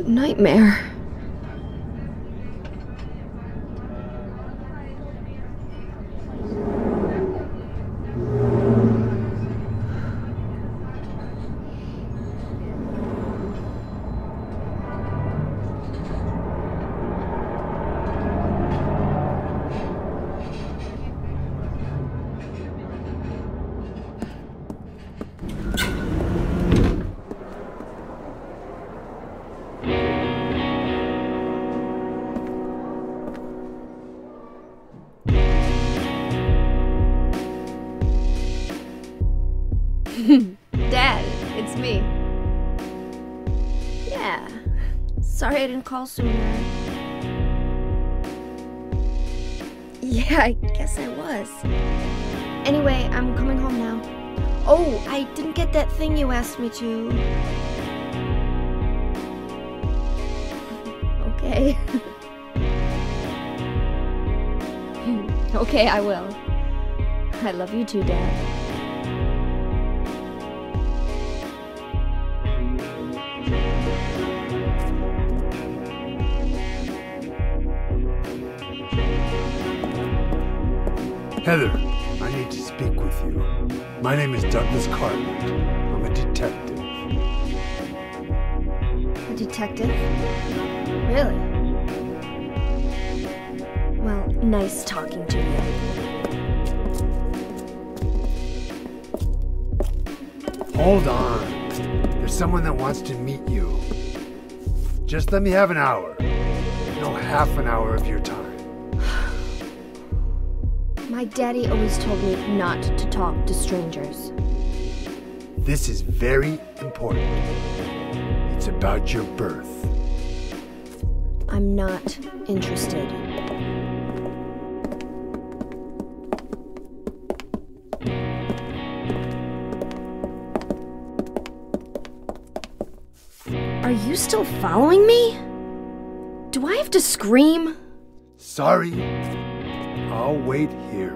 nightmare. Dad, it's me. Yeah. Sorry I didn't call sooner. Yeah, I guess I was. Anyway, I'm coming home now. Oh, I didn't get that thing you asked me to. Okay. Okay, I will. I love you too, Dad. Heather, I need to speak with you. My name is Douglas Cartland. I'm a detective. A detective? Really? Well, nice talking to you. Hold on. There's someone that wants to meet you. Just let me have an hour. No, half an hour of your time. My daddy always told me not to talk to strangers. This is very important. It's about your birth. I'm not interested. Are you still following me? Do I have to scream? Sorry. I'll wait here.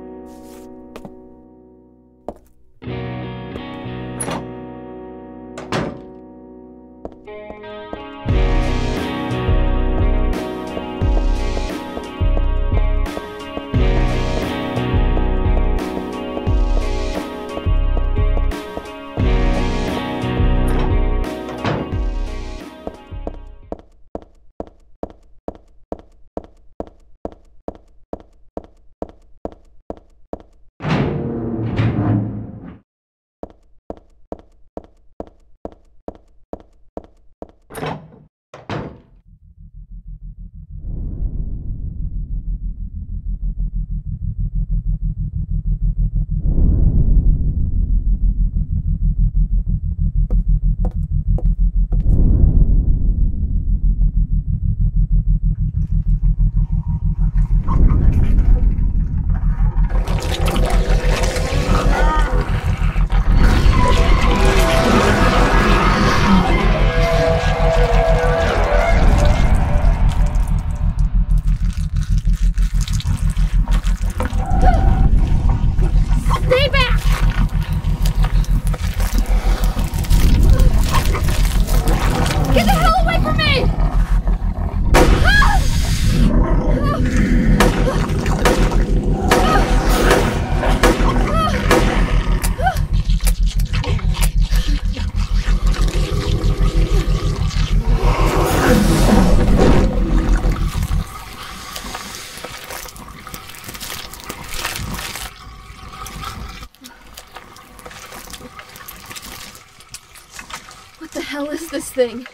What the hell is this thing?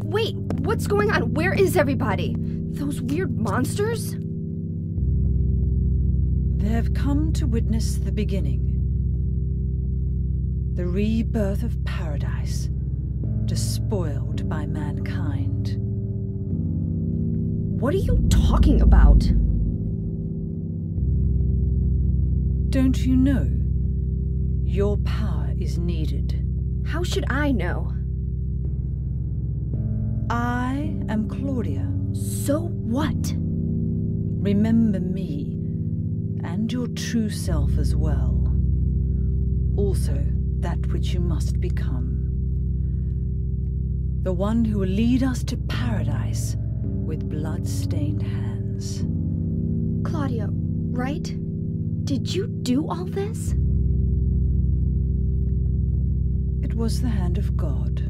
Wait, what's going on? Where is everybody? Those weird monsters? They've come to witness the beginning. The rebirth of paradise, despoiled by mankind. What are you talking about? Don't you know? Your power is needed. How should I know? I am Claudia. So what? Remember me, and your true self as well. Also, that which you must become. The one who will lead us to paradise with blood-stained hands. Claudia, right? Did you do all this? It was the hand of God.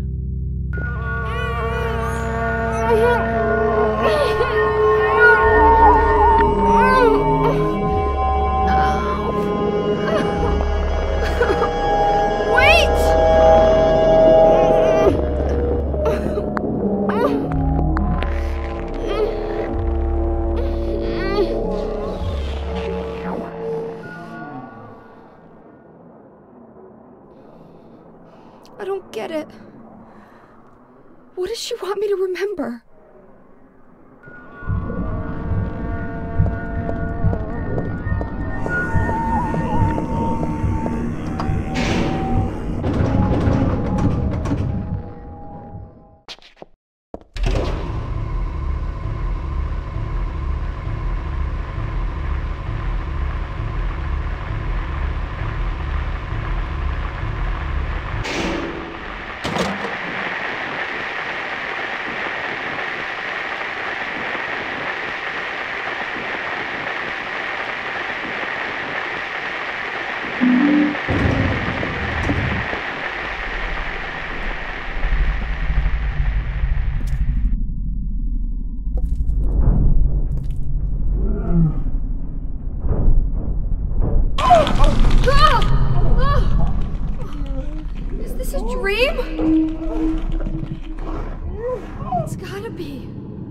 I don't get it. What does she want me to remember? Is this a dream? It's gotta be.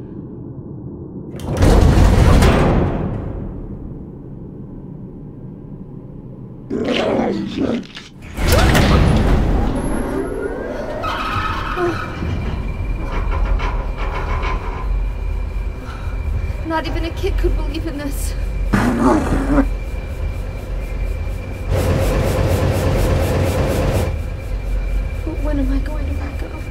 Not even a kid could believe in this. But when am I going to wake up?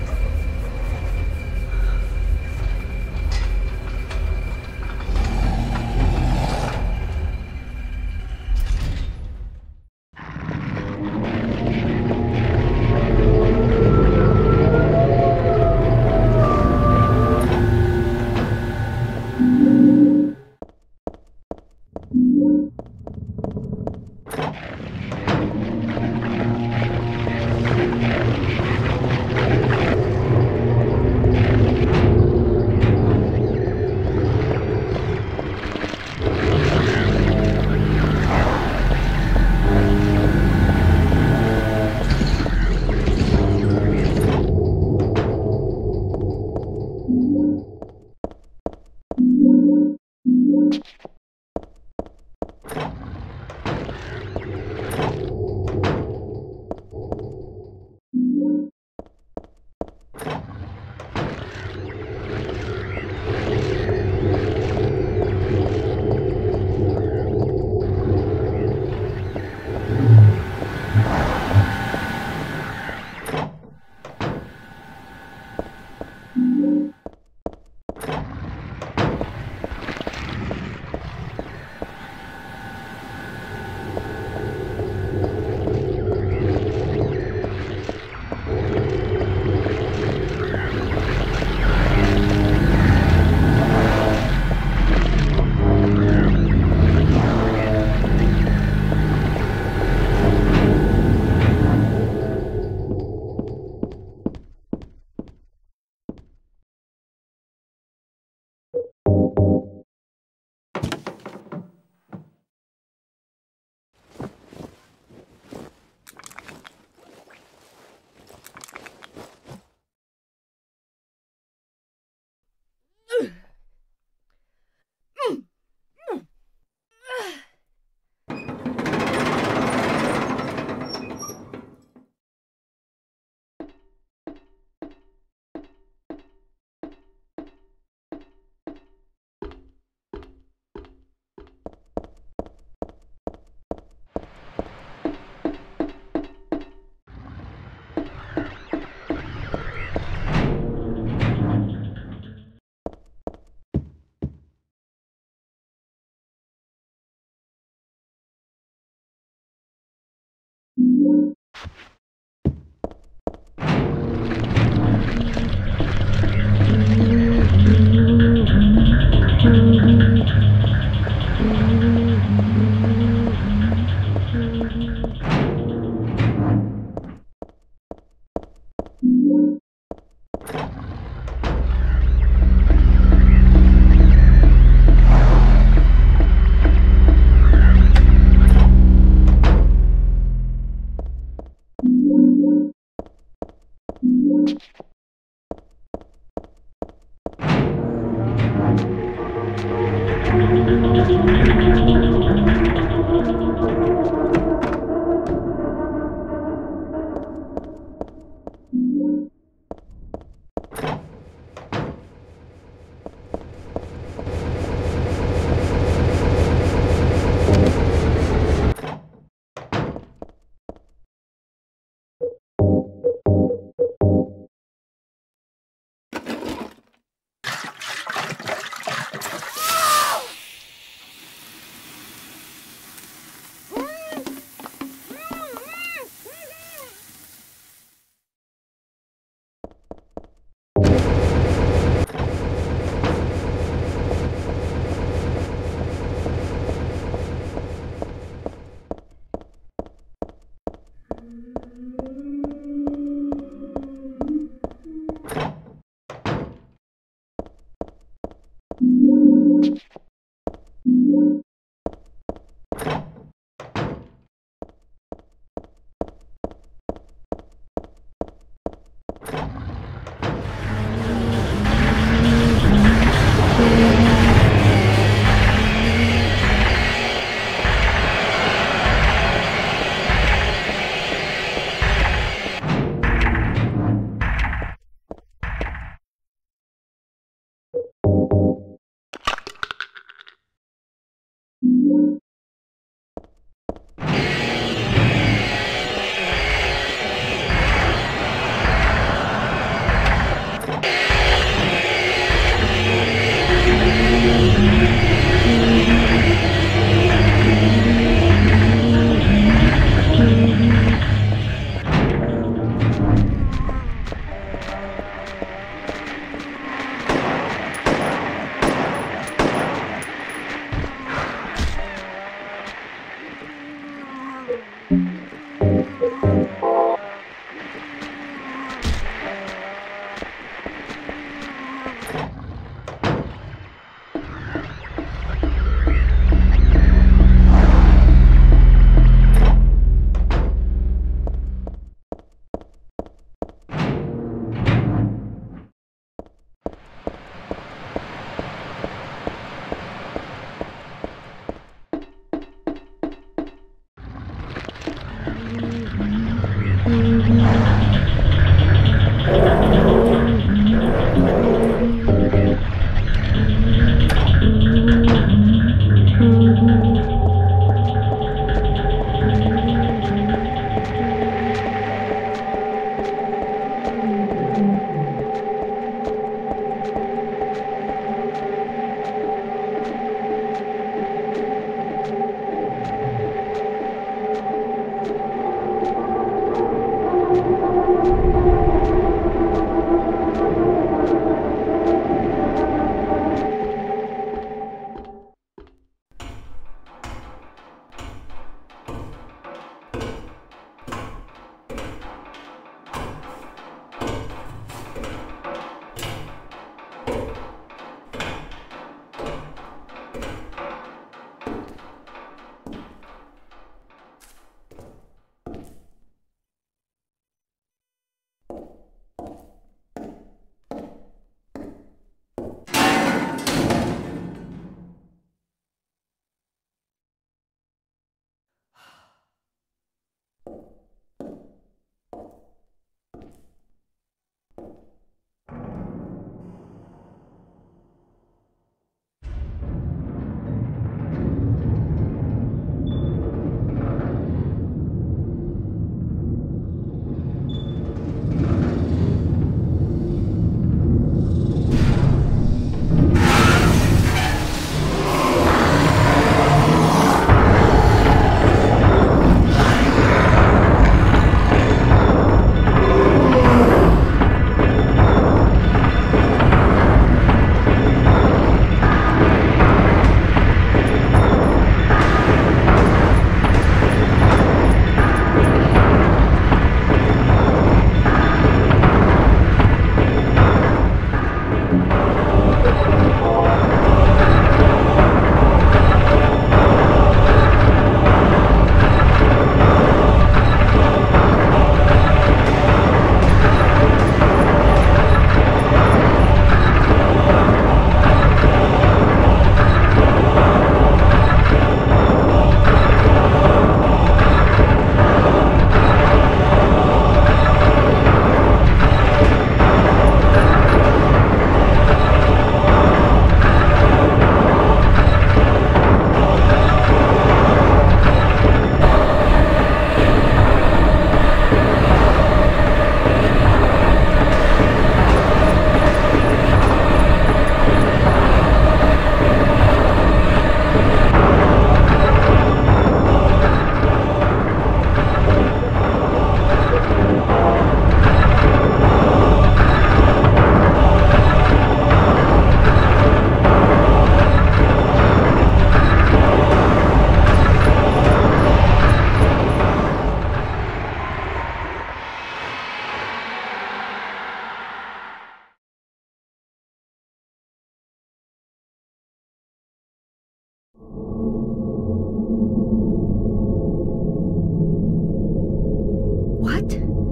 What?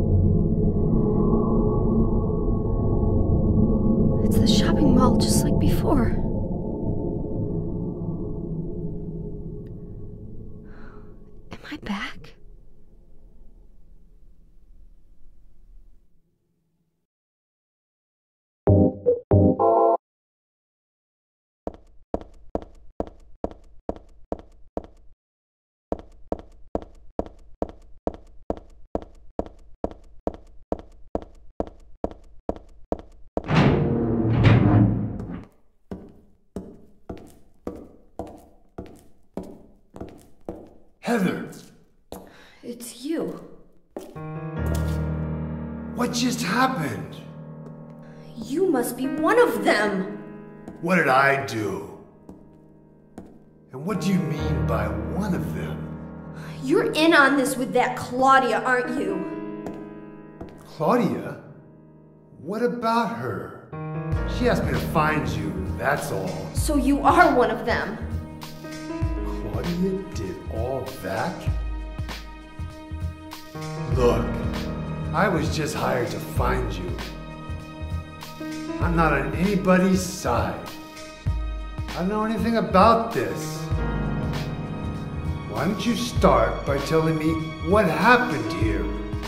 It's the shopping mall just like before. Am I back? Heather, It's you. what just happened? You must be one of them. What did I do? And what do you mean by one of them? You're in on this with that Claudia, aren't you? Claudia? What about her? She asked me to find you, that's all. So you are one of them. Claudia did all that? Look, I was just hired to find you. I'm not on anybody's side. I don't know anything about this. Why don't you start by telling me what happened here?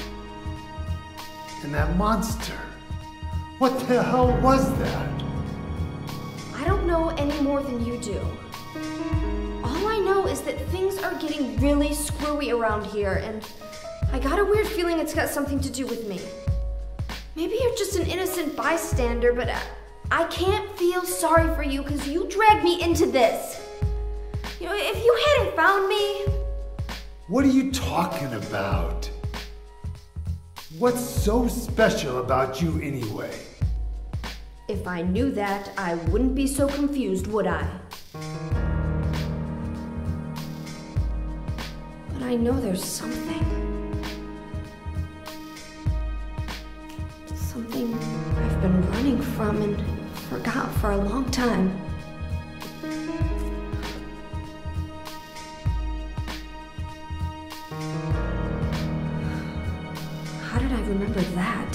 And that monster, what the hell was that? I don't know any more than you do. All I know is that things are getting really screwy around here, and I got a weird feeling it's got something to do with me. Maybe you're just an innocent bystander, but I can't feel sorry for you because you dragged me into this. You know, if you hadn't found me... What are you talking about? What's so special about you anyway? If I knew that, I wouldn't be so confused, would I? But I know there's something. Something I've been running from and forgot for a long time. How did I remember that?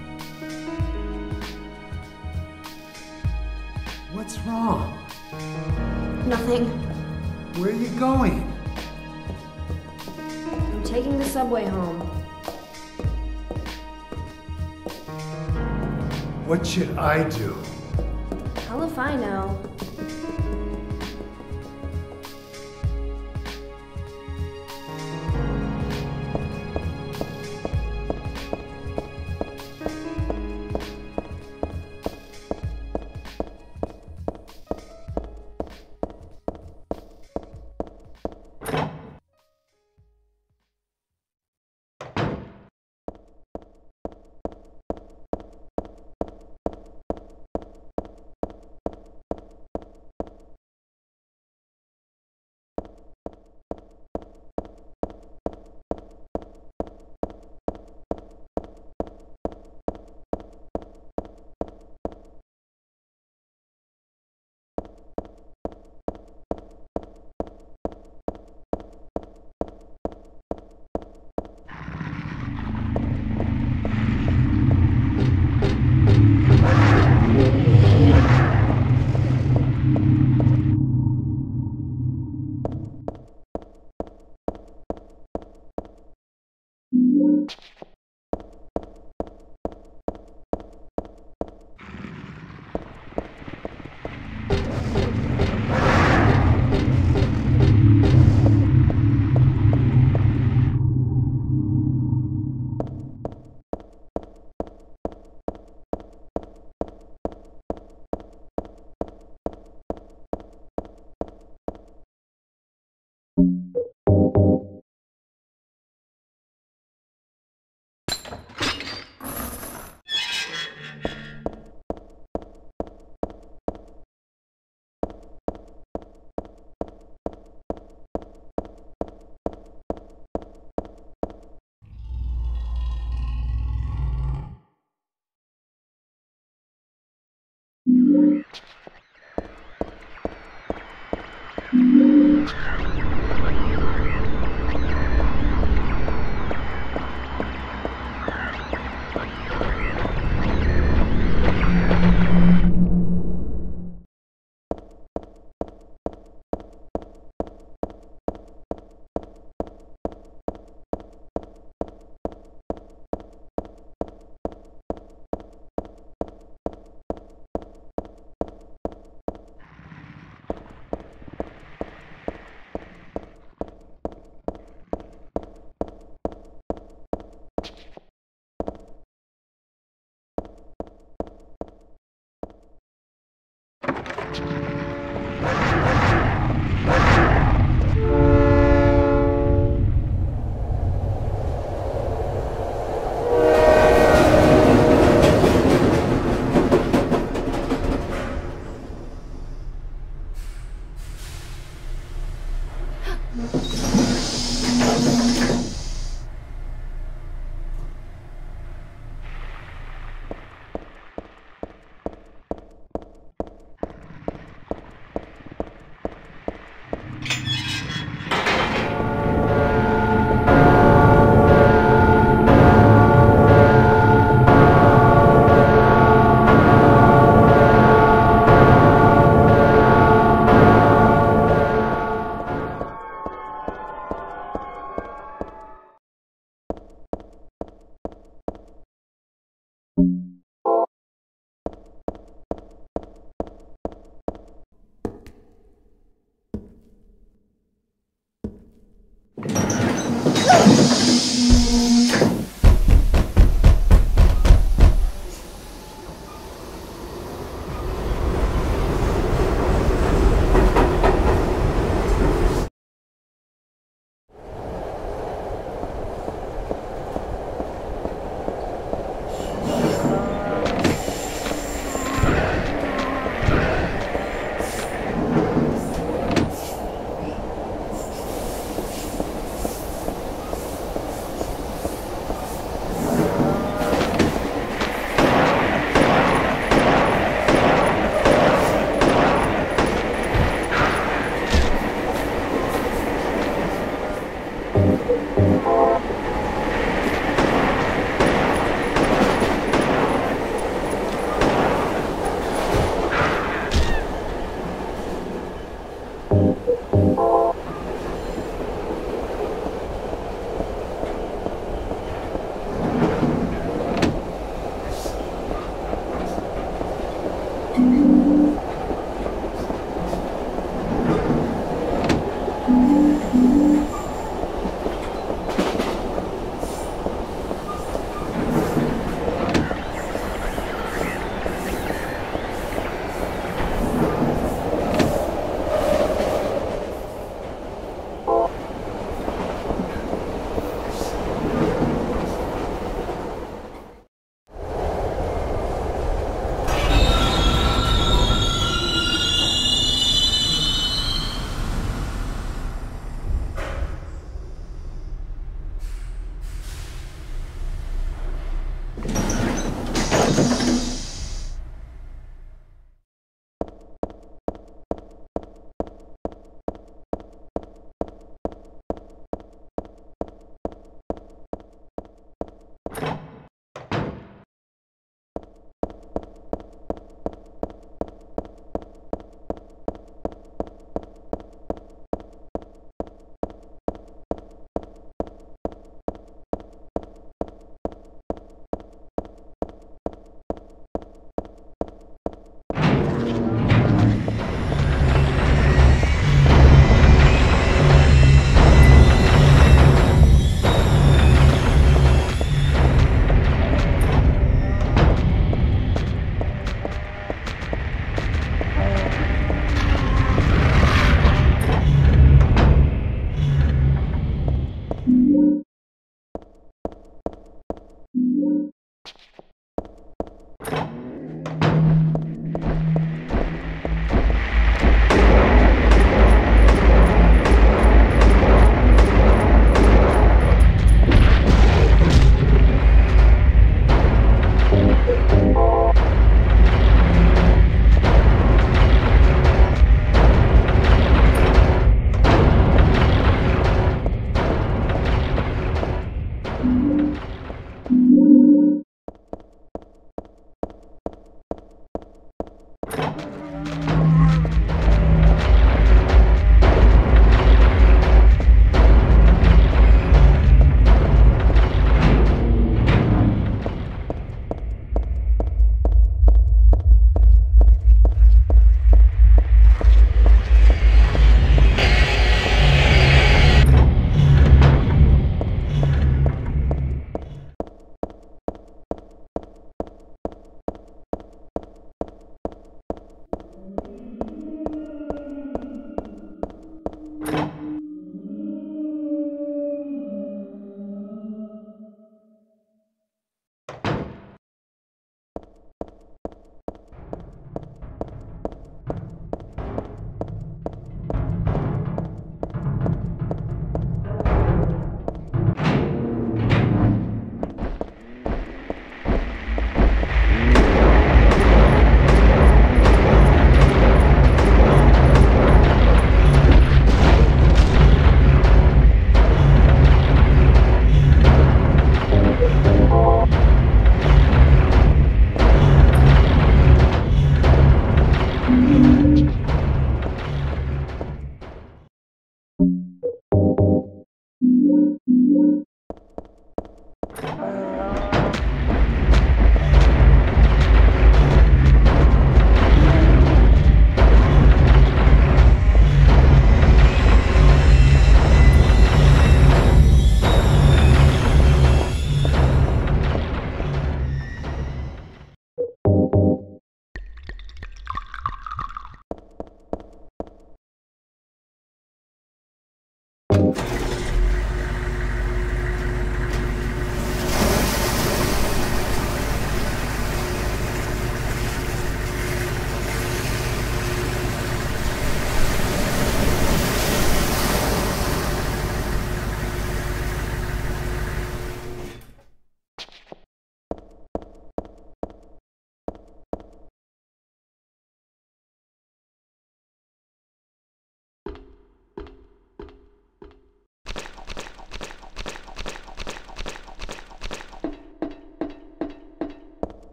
What's wrong? Nothing. Where are you going? I'm taking the subway home. What should I do? Hell if I know.